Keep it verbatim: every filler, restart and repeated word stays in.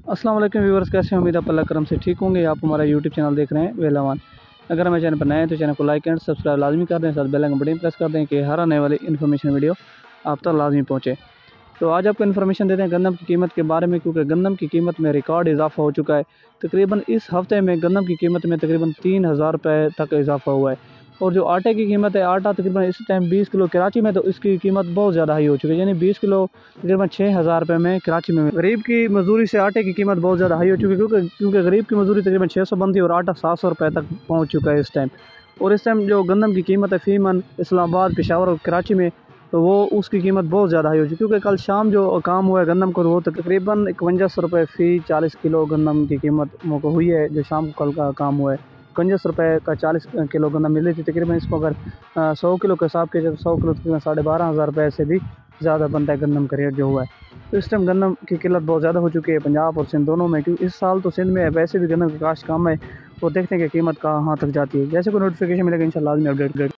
अस्सलाम वालेकुम व्यूवर्स, कैसे हैं? उम्मीद आप अल्लाह करम से ठीक होंगे। आप हमारा यूट्यूब चैनल देख रहे हैं वेलावान। अगर हमारे चैनल पर नए हैं तो चैनल को लाइक एंड सब्सक्राइब लाजमी कर दें, साथ बेल आइकन बटन प्रेस कर दें कि हर आने वाली इन्फॉर्मेशन वीडियो आप तक लाजमी पहुँचे। तो आज आपको इन्फॉर्मेशन देते हैं गंदम की कीमत के बारे में, क्योंकि गंदम की कीमत में रिकॉर्ड इजाफा हो चुका है। तकरीबन इस हफ्ते में गंदम की कीमत में तकरीबन तीन हज़ार रुपये तक इजाफा हुआ है। और जो आटे की कीमत है, आटा तकरीबन इस टाइम बीस किलो कराची में तो इसकी कीमत बहुत ज़्यादा हाई हो चुकी है, यानी बीस किलो तकरीबन छः हज़ार रुपये में कराची में। गरीब की मजदूरी से आटे की कीमत बहुत ज़्यादा हाई हो चुकी है, क्योंकि क्योंकि गरीब की मजदूरी तकरीबन छः सौ बनती है और आटा सात सौ रुपये तक पहुँच चुका है इस टाइम। और इस टाइम जो गंदम की कीमत है फ़ी मन इस्लामाबाद, पेशावर और कराची में, तो वो उसकी कीमत बहुत ज़्यादा हाई हो चुकी है। क्योंकि कल शाम जो काम हुआ है गंदम को, वो तकरीबन इकवंजा सौ रुपये फ़ी चालीस किलो गंदम की कीमत को हुई है। जो शाम को कल का काम हुआ है इकवंजा सौ रुपये का चालीस किलो गंदम मिल रही थी। तकरीबन इसको अगर सौ किलो के हिसाब के, जब सौ किलो तकरीबन साढ़े बारह हज़ार रुपये से भी ज़्यादा बनता है गंदम का रेट जो हुआ है। तो इस टाइम गंदम की किल्लत बहुत ज़्यादा हो चुकी है पंजाब और सिंध दोनों में, क्योंकि इस साल तो सिंध में वैसे भी गंदम की काश्त कम है। वो देखते हैं कि कीमत कहाँ तक जाती है। जैसे कोई नोटिफिकेशन मिलेगा इंशाल्लाह लाज़मी अपडेट